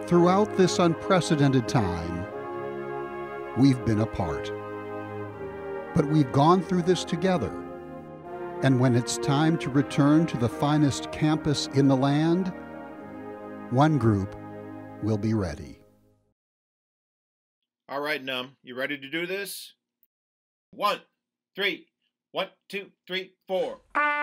Throughout this unprecedented time, we've been apart. But we've gone through this together. And when it's time to return to the finest campus in the land, one group will be ready. All right, NUMB, you ready to do this? 1, 3, 1, 2, 3, 4.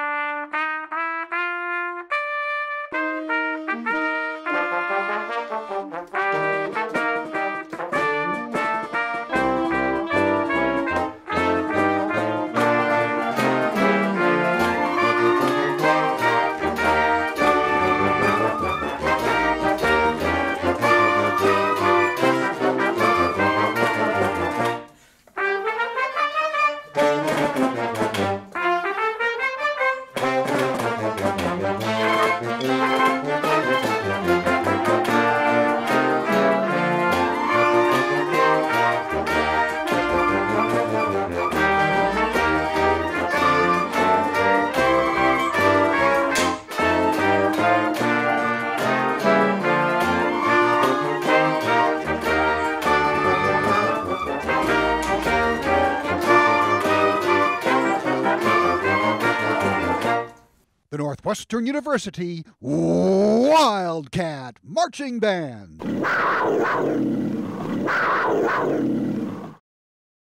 The Northwestern University Wildcat Marching Band.